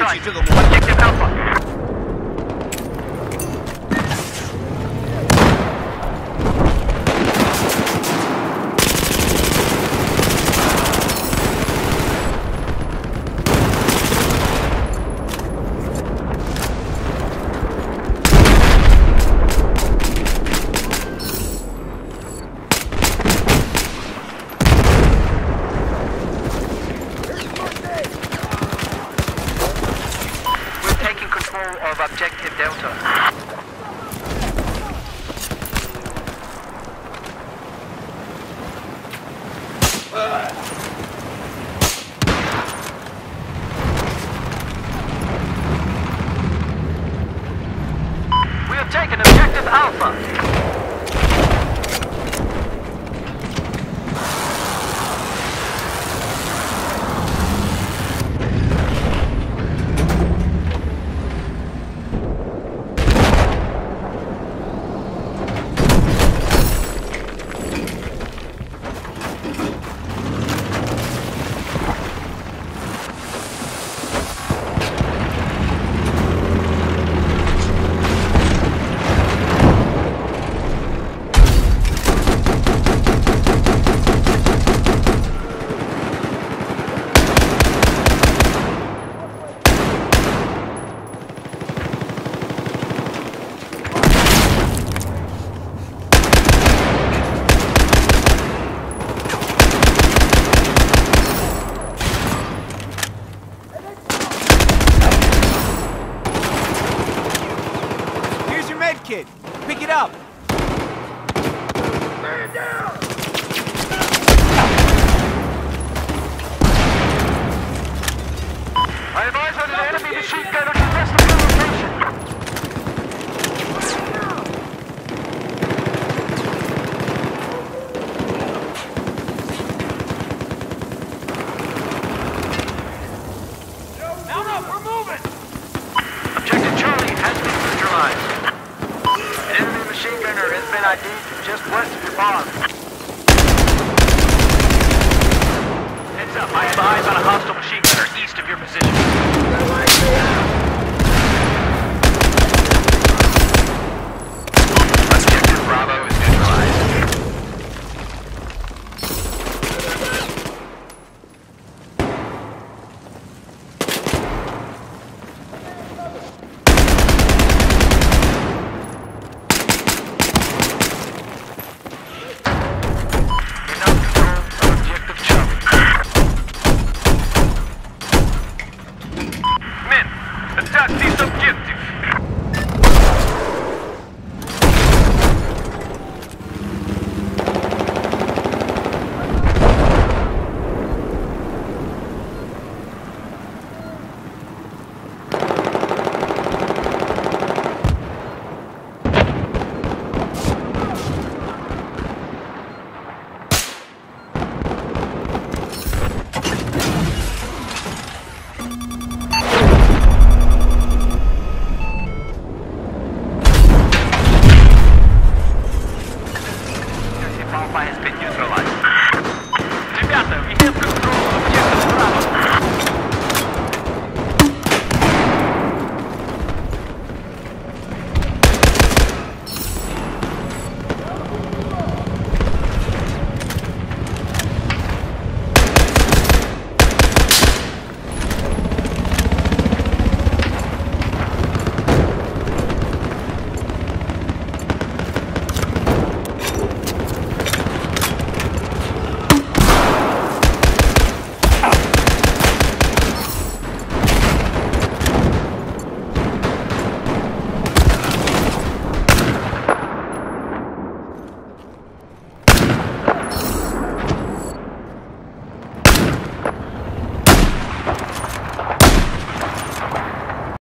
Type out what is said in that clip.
Charlie to the wall. Objective Alpha. Of Objective Delta. We have taken Objective Alpha. Kid, pick it up. Man down! I advise on an enemy machine gunner to press the location. Mount up, we're moving! Objective Charlie has been neutralized. An enemy machine gunner has been ID'd just west of your bomb. Heads up, I have eyes on a hostile machine gunner east of your position.